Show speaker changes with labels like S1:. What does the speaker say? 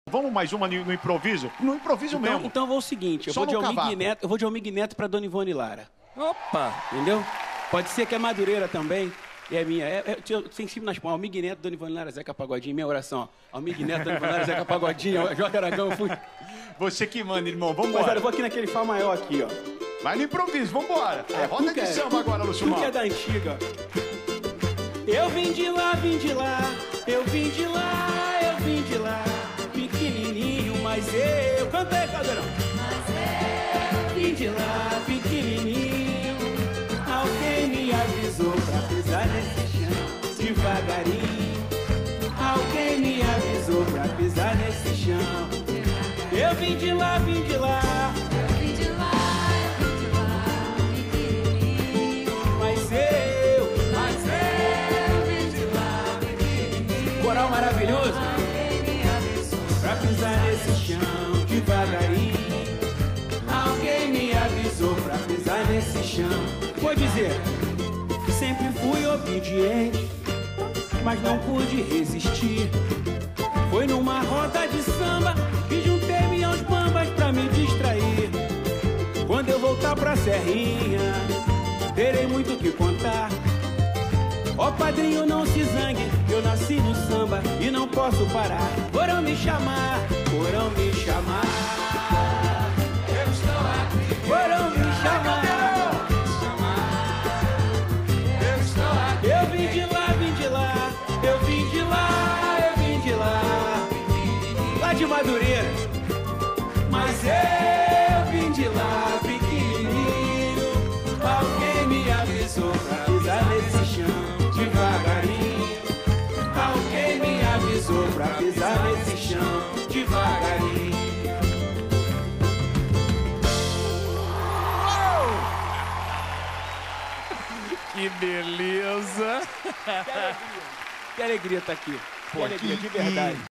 S1: Vamos mais uma no improviso? No improviso mesmo.
S2: Então vou o seguinte, eu
S1: Só
S2: vou de
S1: no cavaco.
S2: Almig Neto, Almig para Dona Ivone Lara.
S3: Opa!
S2: Entendeu? Pode ser que é Madureira também. E é minha. Sensível nas palmas. Almig Neto, Dona Ivone Lara, Zeca Pagodinho. Minha oração. Almig Neto, Dona Ivone Lara, Zeca Pagodinho. Jorge Aragão, fui.
S1: Você que manda, irmão. Vamos
S2: Mas olha,
S1: embora.
S2: eu vou aqui naquele Fá maior aqui, ó.
S1: Vai no improviso, vambora. É roda de samba agora, Lúcio
S2: Tu que é
S1: Mauro.
S2: da antiga. Eu vim de lá, eu vim de lá, eu vim de lá. Pequenininho, mas eu... Canta aí, Caldeirão. Mas eu vim de lá, pequenininho. Alguém me avisou pra pisar nesse chão devagarinho. Alguém me avisou pra pisar nesse chão. Eu vim de lá,
S4: Eu vim de lá, pequenininho.
S2: mas eu
S4: vim de lá, pequenininho.
S2: Coral maravilhoso.
S4: Alguém me avisou
S2: Pra pisar nesse chão devagarinho. Alguém me avisou pra pisar nesse chão. Vou dizer, sempre fui obediente, mas não pude resistir. Foi numa roda de samba que juntei-me aos bambas pra me distrair. Quando eu voltar pra Serrinha, terei muito o que contar. Ó padrinho, não se zangue, eu nasci no samba e não posso parar. Foram me chamar, foram me chamar.
S4: eu estou aqui.
S2: Foram me chamar.
S4: Eu estou aqui.
S2: Eu vim de lá, eu vim de lá, eu vim de lá. Lá de Madureira. Mas eu vim de lá, pequenininho. Alguém me avisou pra pisar nesse chão devagarinho. Alguém me avisou pra pisar nesse chão devagarinho.
S3: Que beleza!
S2: Que alegria estar aqui. Que alegria, de verdade.